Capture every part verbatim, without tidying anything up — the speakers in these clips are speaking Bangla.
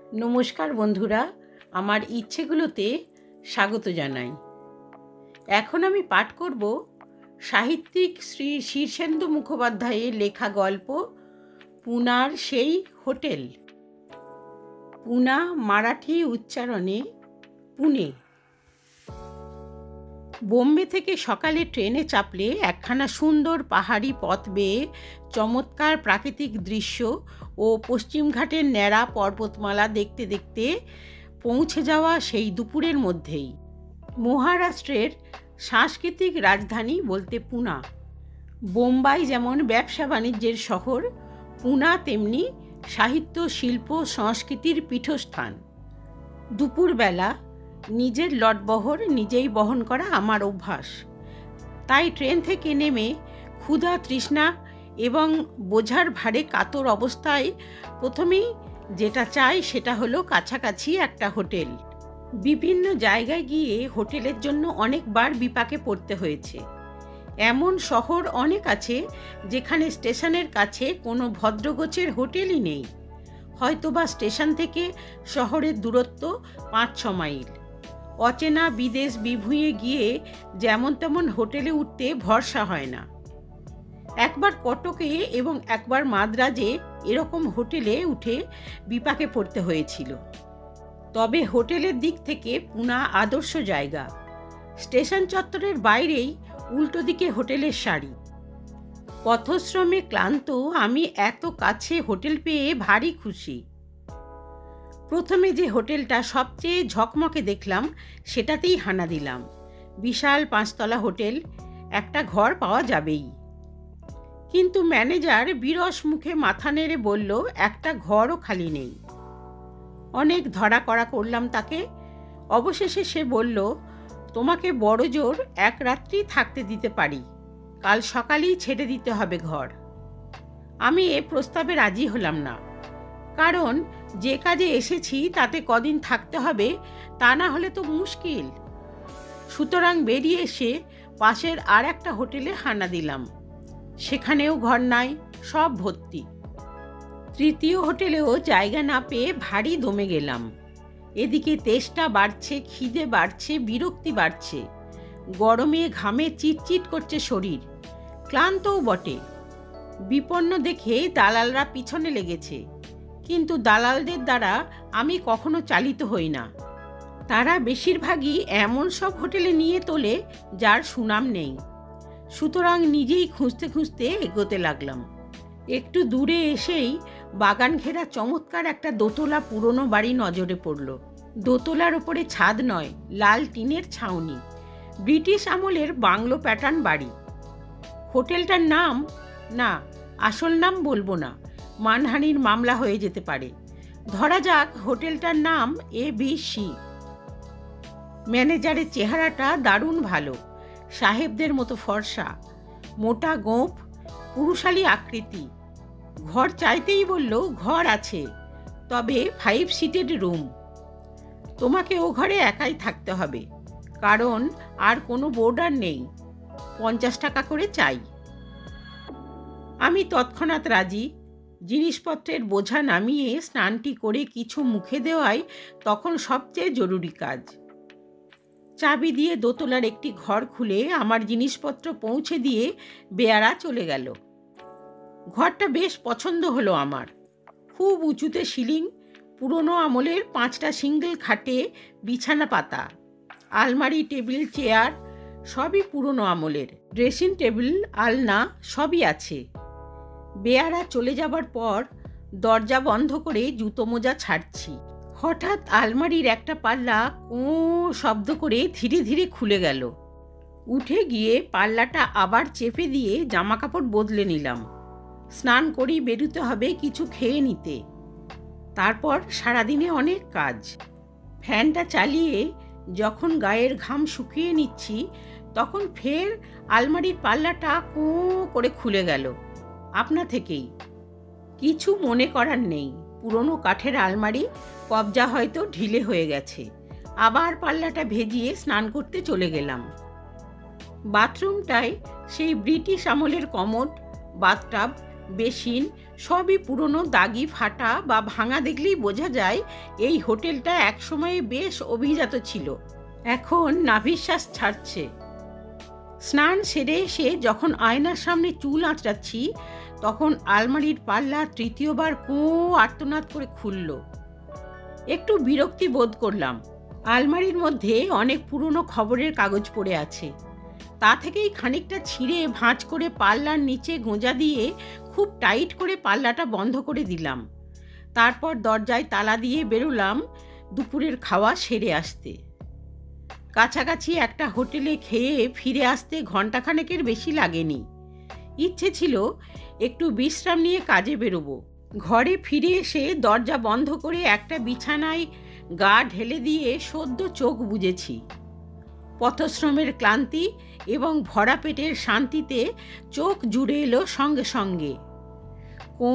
নমস্কার বন্ধুরা, আমার ইচ্ছেগুলোতে স্বাগত জানাই। এখন আমি পাঠ করব সাহিত্যিক শ্রী শীর্ষেন্দু মুখোপাধ্যায়ের লেখা গল্প পুনার সেই হোটেল। পুনা মারাঠি উচ্চারণে পুনে। বোম্বে থেকে সকালে ট্রেনে চাপলে একখানা সুন্দর পাহাড়ি পথ বেয়ে চমৎকার প্রাকৃতিক দৃশ্য ও পশ্চিমঘাটের ন্যাড়া পর্বতমালা দেখতে দেখতে পৌঁছে যাওয়া সেই দুপুরের মধ্যেই মহারাষ্ট্রের সাংস্কৃতিক রাজধানী বলতে পুনা। বোম্বাই যেমন ব্যবসা বাণিজ্যের শহর, পুনা তেমনি সাহিত্য শিল্প সংস্কৃতির পীঠস্থান। দুপুরবেলা নিজের লটবহর নিজেই বহন করা আমার অভ্যাস, তাই ট্রেন থেকে নেমে ক্ষুধা তৃষ্ণা এবং বোঝার ভারে কাতর অবস্থায় প্রথমেই যেটা চাই সেটা হলো কাছাকাছি একটা হোটেল। বিভিন্ন জায়গায় গিয়ে হোটেলের জন্য অনেকবার বিপাকে পড়তে হয়েছে। এমন শহর অনেক আছে যেখানে স্টেশনের কাছে কোনো ভদ্রগোছের হোটেলই নেই, হয়তোবা স্টেশন থেকে শহরের দূরত্ব পাঁচ ছ মাইল। অচেনা বিদেশ বিভুঁয়ে গিয়ে যেমন তেমন হোটেলে উঠতে ভরসা হয় না। একবার কটকে এবং একবার মাদ্রাজে এরকম হোটেলে উঠে বিপাকে পড়তে হয়েছিল। তবে হোটেলের দিক থেকে পুনা আদর্শ জায়গা। স্টেশন চত্বরের বাইরেই উল্টো দিকে হোটেলের সারি। পথশ্রমে ক্লান্ত আমি এত কাছে হোটেল পেয়ে ভারী খুশি। প্রথমে যে হোটেলটা সবচেয়ে ঝকমকে দেখলাম সেটাতেই হানা দিলাম। বিশাল পাঁচতলা হোটেল, একটা ঘর পাওয়া যাবেই। কিন্তু ম্যানেজার বিরস মুখে মাথা নেড়ে বলল একটা ঘরও খালি নেই। অনেক ধরা করা করলাম তাকে। অবশেষে সে বলল, তোমাকে বড় জোর এক রাত্রি থাকতে দিতে পারি, কাল সকালেই ছেড়ে দিতে হবে ঘর। আমি এ প্রস্তাবে রাজি হলাম না, কারণ যে কাজে এসেছি তাতে কদিন থাকতে হবে তা না হলে তো মুশকিল। সুতরাং বেরিয়ে এসে পাশের আর একটা হোটেলে হানা দিলাম। সেখানেও ঘর নাই, সব ভর্তি। তৃতীয় হোটেলেও জায়গা না পেয়ে ভারী দমে গেলাম। এদিকে তেষ্টা বাড়ছে, খিদে বাড়ছে, বিরক্তি বাড়ছে। গরমে ঘামে চিটচিট করছে শরীর, ক্লান্তও বটে। বিপন্ন দেখে দালালরা পিছনে লেগেছে, কিন্তু দালালদের দ্বারা আমি কখনো চালিত হই না। তারা বেশিরভাগই এমন সব হোটেলে নিয়ে তোলে যার সুনাম নেই। সুতরাং নিজেই খুঁজতে খুঁজতে এগোতে লাগলাম। একটু দূরে এসেই বাগান ঘেরা চমৎকার একটা দোতলা পুরনো বাড়ি নজরে পড়ল। দোতলার ওপরে ছাদ নয়, লাল টিনের ছাউনি। ব্রিটিশ আমলের বাংলো প্যাটার্ন বাড়ি। হোটেলটার নাম, না আসল নাম বলবো না, মানহানির মামলা হয়ে যেতে পারে। ধরা যাক হোটেলটার নাম এ বি সি। ম্যানেজারের চেহারাটা দারুণ ভালো, সাহেবদের মতো ফর্সা, মোটা গোঁফ, পুরুষালী আকৃতি। ঘর চাইতেই বলল ঘর আছে, তবে ফাইভ সিটেড রুম। তোমাকে ও ঘরে একাই থাকতে হবে, কারণ আর কোনো বোর্ডার নেই। পঞ্চাশ টাকা করে চাই। আমি তৎক্ষণাৎ রাজি। জিনিসপত্রের বোঝা নামিয়ে স্নানটি করে কিছু মুখে দেওয়াই তখন সবচেয়ে জরুরি কাজ। চাবি দিয়ে দোতলার একটি ঘর খুলে আমার জিনিসপত্র পৌঁছে দিয়ে বেয়ারা চলে গেল। ঘরটা বেশ পছন্দ হলো আমার। খুব উঁচুতে সিলিং, পুরনো আমলের পাঁচটা সিঙ্গেল খাটে বিছানা পাতা, আলমারি, টেবিল, চেয়ার সবই পুরনো আমলের। ড্রেসিং টেবিল, আলনা সবই আছে। বেয়ারা চলে যাবার পর দরজা বন্ধ করে জুতো মোজা ছাড়ছি। হঠাৎ আলমারির একটা পাল্লা কো শব্দ করে ধীরে ধীরে খুলে গেল। উঠে গিয়ে পাল্লাটা আবার চেপে দিয়ে জামা কাপড় বদলে নিলাম। স্নান করেই বেরোতে হবে কিছু খেয়ে নিতে। তারপর সারাদিনে অনেক কাজ। ফ্যানটা চালিয়ে যখন গায়ের ঘাম শুকিয়ে নিচ্ছি, তখন ফের আলমারির পাল্লাটা কো করে খুলে গেল আপনা থেকেই। কিছু মনে করার নেই, পুরনো কাঠের আলমারি, কবজা হয়তো ঢিলে হয়ে গেছে। আবার পাল্লাটা ভেজিয়ে স্নান করতে চলে গেলাম। বাথরুমটায় সেই ব্রিটিশ আমলের কমোড, বাথটাব, বেসিন সবই পুরনো, দাগি, ফাটা বা ভাঙা দেখলেই বোঝা যায় এই হোটেলটা একসময়ে বেশ অভিজাত ছিল। এখন নাভিশ্বাস ছাড়ছে। স্নান সেরে এসে যখন আয়নার সামনে চুল আঁচড়াচ্ছি, তখন আলমারির পাল্লা তৃতীয়বার কোঁ আর্তনাদ করে খুলল। একটু বিরক্তি বোধ করলাম। আলমারির মধ্যে অনেক পুরনো খবরের কাগজ পড়ে আছে। তা থেকেই খানিকটা ছিঁড়ে ভাঁজ করে পাল্লার নিচে গোঁজা দিয়ে খুব টাইট করে পাল্লাটা বন্ধ করে দিলাম। তারপর দরজায় তালা দিয়ে বেরোলাম দুপুরের খাওয়া সেরে আসতে। কাছাকাছি একটা হোটেলে খেয়ে ফিরে আসতে ঘণ্টাখানেকের বেশি লাগেনি। ইচ্ছে ছিল একটু বিশ্রাম নিয়ে কাজে বেরোবো। ঘরে ফিরে এসে দরজা বন্ধ করে একটা বিছানায় গা ঢেলে দিয়ে সদ্য চোখ বুজেছি। পথশ্রমের ক্লান্তি এবং ভরা পেটের শান্তিতে চোখ জুড়ে এলো সঙ্গে সঙ্গে। ও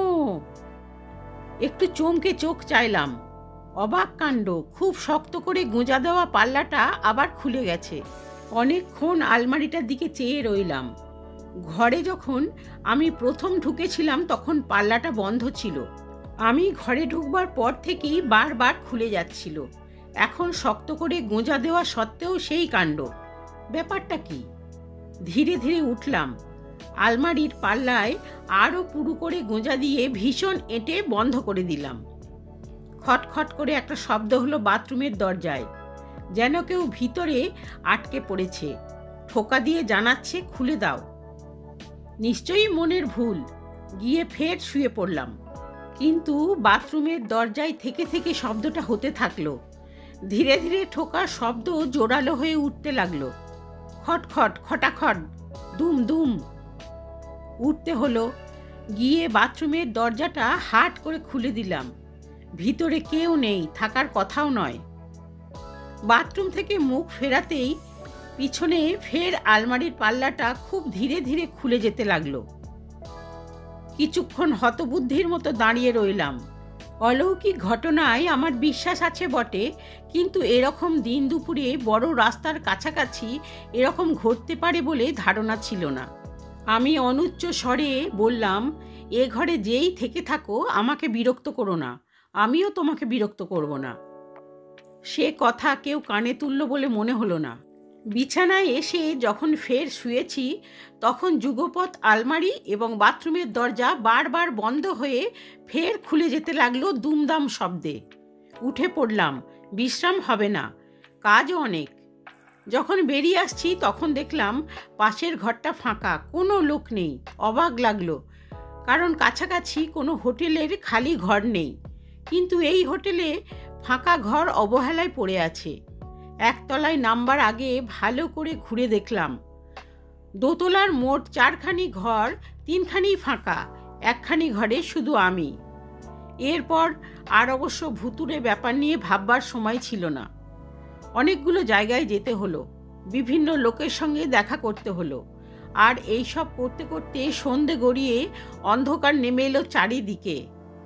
একটু চমকে চোখ চাইলাম। অবাক কাণ্ড, খুব শক্ত করে গোঁজা দেওয়া পাল্লাটা আবার খুলে গেছে। অনেকক্ষণ আলমারিটার দিকে চেয়ে রইলাম। ঘরে যখন আমি প্রথম ঢুকেছিলাম তখন পাল্লাটা বন্ধ ছিল। আমি ঘরে ঢুকবার পর থেকেই বারবার খুলে যাচ্ছিল। এখন শক্ত করে গোঁজা দেওয়া সত্ত্বেও সেই কাণ্ড। ব্যাপারটা কি? ধীরে ধীরে উঠলাম। আলমারির পাল্লায় আরও পুরু করে গোঁজা দিয়ে ভীষণ এঁটে বন্ধ করে দিলাম। খটখট করে একটা শব্দ হলো বাথরুমের দরজায়, যেন কেউ ভিতরে আটকে পড়েছে। ঠোকা দিয়ে জানাচ্ছে খুলে দাও। নিশ্চয়ই মনের ভুল। গিয়ে ফের শুয়ে পড়লাম। কিন্তু বাথরুমের দরজায় থেকে থেকে শব্দটা হতে থাকলো। ধীরে ধীরে ঠোকার শব্দ জোরালো হয়ে উঠতে লাগলো। খটখট, খটাখট, দুম দুম। উঠতে হলো। গিয়ে বাথরুমের দরজাটা হাট করে খুলে দিলাম। ভিতরে কেউ নেই, থাকার কথাও নয়। বাথরুম থেকে মুখ ফেরাতেই পিছনে ফের আলমারির পাল্লাটা খুব ধীরে ধীরে খুলে যেতে লাগলো। কিছুক্ষণ হতবুদ্ধির মতো দাঁড়িয়ে রইলাম। অলৌকিক ঘটনায় আমার বিশ্বাস আছে বটে, কিন্তু এরকম দিন দুপুরে বড় রাস্তার কাছাকাছি এরকম ঘটতে পারে বলে ধারণা ছিল না। আমি অনুচ্চ স্বরে বললাম, এ ঘরে যেই থেকে থাকো আমাকে বিরক্ত করো না, আমিও তোমাকে বিরক্ত করব না। সে কথা কেউ কানে তুলল বলে মনে হলো না। বিছানায় এসে যখন ফের শুয়েছি তখন যুগপৎ আলমারি এবং বাথরুমের দরজা বারবার বন্ধ হয়ে ফের খুলে যেতে লাগলো দুমদাম শব্দে। উঠে পড়লাম। বিশ্রাম হবে না, কাজও অনেক। যখন বেরিয়ে আসছি তখন দেখলাম পাশের ঘরটা ফাঁকা, কোনো লোক নেই। অবাক লাগলো, কারণ কাছাকাছি কোনো হোটেলের খালি ঘর নেই। কিন্তু এই হোটেলে ফাঁকা ঘর অবহেলায় পড়ে আছে। একতলায় নামবার আগে ভালো করে ঘুরে দেখলাম, দোতলার মোট চারখানি ঘর, তিনখানি ফাঁকা, একখানি ঘরে শুধু আমি। এরপর আর অবশ্য ভুতুড়ে ব্যাপার নিয়ে ভাববার সময় ছিল না। অনেকগুলো জায়গায় যেতে হলো, বিভিন্ন লোকের সঙ্গে দেখা করতে হলো। আর এই সব করতে করতে সন্ধে গড়িয়ে অন্ধকার নেমে এলো চারিদিকে।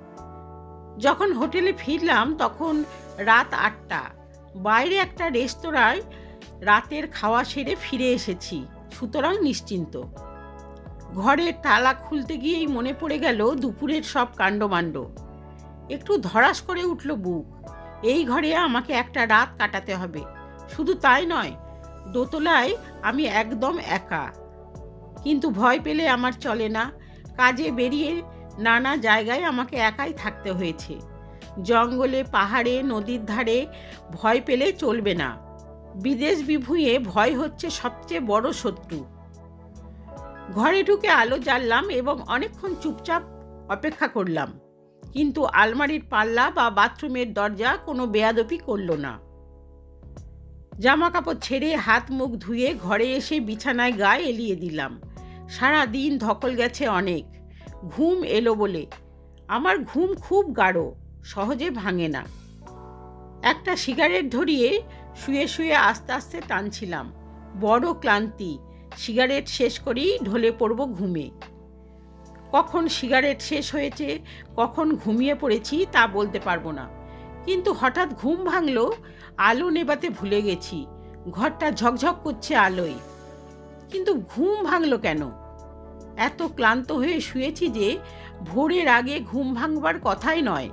যখন হোটেলে ফিরলাম তখন রাত আটটা। বাইরে একটা রেস্তোরাঁয় রাতের খাওয়া সেরে ফিরে এসেছি, সুতরাং নিশ্চিন্ত। ঘরের তালা খুলতে গিয়েই মনে পড়ে গেল দুপুরের সব কাণ্ডমাণ্ড। একটু ধড়াস করে উঠল বুক। এই ঘরে আমাকে একটা রাত কাটাতে হবে। শুধু তাই নয়, দোতলায় আমি একদম একা। কিন্তু ভয় পেলে আমার চলে না। কাজে বেরিয়ে নানা জায়গায় আমাকে একাই থাকতে হয়েছে। জঙ্গলে, পাহাড়ে, নদীর ধারে ভয় পেলে চলবে না। বিদেশ বিভুঁইয়ে ভয় হচ্ছে সবচেয়ে বড় শত্রু। ঘরে ঢুকে আলো জ্বাললাম এবং অনেকক্ষণ চুপচাপ অপেক্ষা করলাম। কিন্তু আলমারির পাল্লা বা বাথরুমের দরজা কোনো বেয়াদপি করল না। জামা কাপড় ছেড়ে হাত মুখ ধুয়ে ঘরে এসে বিছানায় গায়ে এলিয়ে দিলাম। সারা দিন ধকল গেছে অনেক। ঘুম এলো বলে। আমার ঘুম খুব গাঢ়, সহজে ভাঙে না। একটা সিগারেট ধরিয়ে শুয়ে শুয়ে আস্তে আস্তে টানছিলাম। বড় ক্লান্তি। সিগারেট শেষ করেই ঢলে পড়ব ঘুমে। কখন সিগারেট শেষ হয়েছে, কখন ঘুমিয়ে পড়েছি তা বলতে পারবো না। কিন্তু হঠাৎ ঘুম ভাঙল। আলো নেভাতে ভুলে গেছি। ঘরটা ঝকঝক করছে আলোয়। কিন্তু ঘুম ভাঙল কেন? এত ক্লান্ত হয়ে শুয়েছি যে ভোরের আগে ঘুম ভাঙবার কথাই নয়।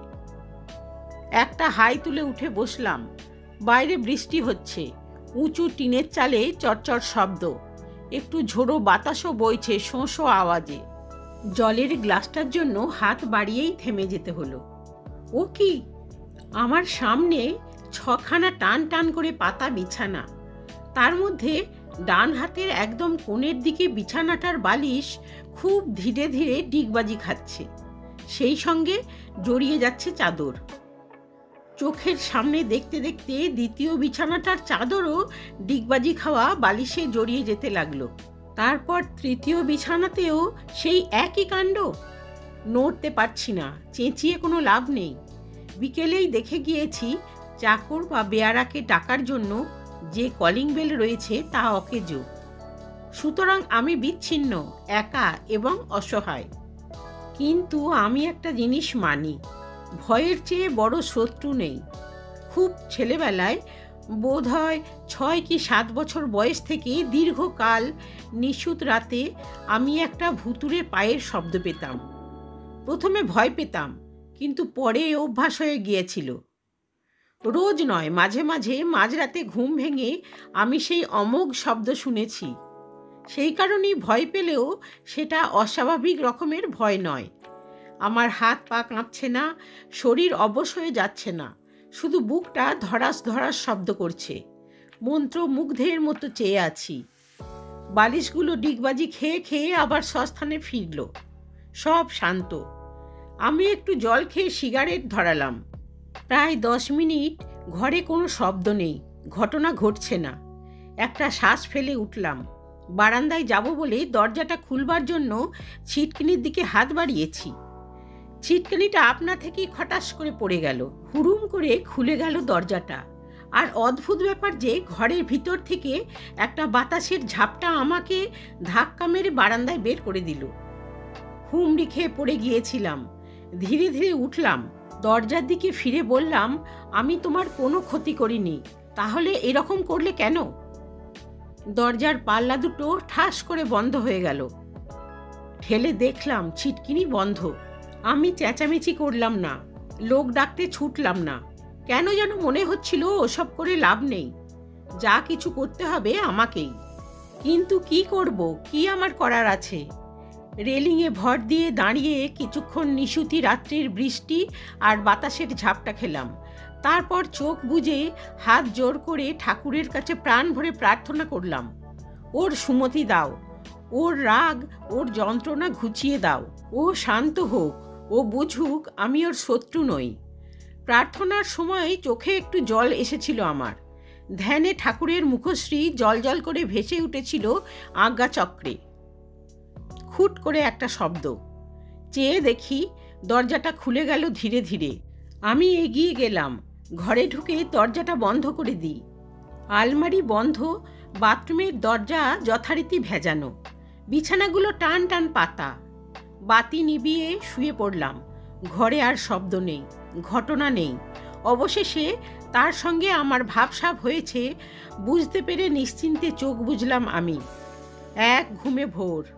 একটা হাই তুলে উঠে বসলাম। বাইরে বৃষ্টি হচ্ছে, উঁচু টিনের চালে চটচট শব্দ, একটু ঝোড়ো বাতাসও বইছে শোঁ শোঁ আওয়াজে। জলের গ্লাসটার জন্য হাত বাড়িয়েই থেমে যেতে হলো। ও কি! আমার সামনে ছখানা টান টান করে পাতা বিছানা, তার মধ্যে ডান হাতের একদম কোণের দিকে বিছানাটার বালিশ খুব ধীরে ধীরে ডিগবাজি খাচ্ছে, সেই সঙ্গে জড়িয়ে যাচ্ছে চাদর। চোখের সামনে দেখতে দেখতে দ্বিতীয় বিছানাটার চাদরও ডিগবাজি খাওয়া বালিশে জড়িয়ে যেতে লাগলো। তারপর তৃতীয় বিছানাতেও সেই একই কাণ্ড। নড়তে পারছি না, চেঁচিয়ে কোনো লাভ নেই। বিকেলেই দেখে গিয়েছি চাকর বা বেয়ারাকে ডাকার জন্য যে কলিং বেল রয়েছে তা অকেজো। সুতরাং আমি বিচ্ছিন্ন, একা এবং অসহায়। কিন্তু আমি একটা জিনিস মানি, ভয়ের চেয়ে বড় শত্রু নেই। খুব ছেলেবেলায়, বোধ হয় ছয় কি সাত বছর বয়স থেকে দীর্ঘকাল নিশুত রাতে আমি একটা ভুতুড়ে পায়ের শব্দ পেতাম। প্রথমে ভয় পেতাম, কিন্তু পরে অভ্যাস হয়ে গিয়েছিল। রোজ নয়, মাঝে মাঝে মাঝরাতে ঘুম ভেঙে আমি সেই অমোঘ শব্দ শুনেছি। সেই কারণেই ভয় পেলেও সেটা অস্বাভাবিক রকমের ভয় নয়। আমার হাত পা কাঁপছে না, শরীর অবশ হয়ে যাচ্ছে না, শুধু বুকটা ধড়াস ধড়াস শব্দ করছে। মন্ত্রমুগ্ধের মতো চেয়ে আছি। বালিশগুলো ডিগবাজি খেয়ে খেয়ে আবার স্বস্থানে ফিরল। সব শান্ত। আমি একটু জল খেয়ে সিগারেট ধরালাম। প্রায় দশ মিনিট ঘরে কোনো শব্দ নেই, ঘটনা ঘটছে না। একটা শ্বাস ফেলে উঠলাম। বারান্দায় যাব বলে দরজাটা খুলবার জন্য ছিটকিনির দিকে হাত বাড়িয়েছি। ছিটকিনিটা আপনা থেকেই খটাস করে পড়ে গেল। হুড়ুম করে খুলে গেল দরজাটা। আর অদ্ভুত ব্যাপার যে ঘরের ভিতর থেকে একটা বাতাসের ঝাপটা আমাকে ধাক্কা মেরে বারান্দায় বের করে দিল। হুমড়ি খেয়ে পড়ে গিয়েছিলাম। ধীরে ধীরে উঠলাম, দরজার দিকে ফিরে বললাম, আমি তোমার কোনো ক্ষতি করিনি, তাহলে এরকম করলে কেন? দরজার পাল্লা দুটো ঠাস করে বন্ধ হয়ে গেল। ঠেলে দেখলাম ছিটকিনি বন্ধ। আমি চেঁচামেচি করলাম না, লোক ডাকতে ছুটলাম না। কেন যেন মনে হচ্ছিল ওসব করে লাভ নেই, যা কিছু করতে হবে আমাকেই। কিন্তু কি করব, কি আমার করার আছে? রেলিংয়ে ভর দিয়ে দাঁড়িয়ে কিছুক্ষণ নিশুতি রাত্রির বৃষ্টি আর বাতাসের ঝাপটা খেলাম। তারপর চোখ বুজে হাত জোর করে ঠাকুরের কাছে প্রাণ ভরে প্রার্থনা করলাম, ওর সুমতি দাও, ওর রাগ, ওর যন্ত্রণা ঘুচিয়ে দাও, ও শান্ত হোক, ও বুঝুক আমি ওর শত্রু নই। প্রার্থনার সময় চোখে একটু জল এসেছিল আমার। ধ্যানে ঠাকুরের মুখশ্রী জল জল করে ভেসে উঠেছিল আজ্ঞাচক্রে। খুট করে একটা শব্দ। চেয়ে দেখি দরজাটা খুলে গেল ধীরে ধীরে। আমি এগিয়ে গেলাম, ঘরে ঢুকে দরজাটা বন্ধ করে দিই। আলমারি বন্ধ, বাথরুমের দরজা যথারীতি ভেজানো, বিছানাগুলো টান টান পাতা। বাতি নিভিয়ে শুয়ে পড়লাম। ঘরে আর শব্দ নেই, ঘটনা নেই। অবশেষে তার সঙ্গে আমার ভাবসাব হয়েছে বুঝতে পেরে নিশ্চিন্তে চোখ বুজলাম আমি। এক ঘুমে ভোর।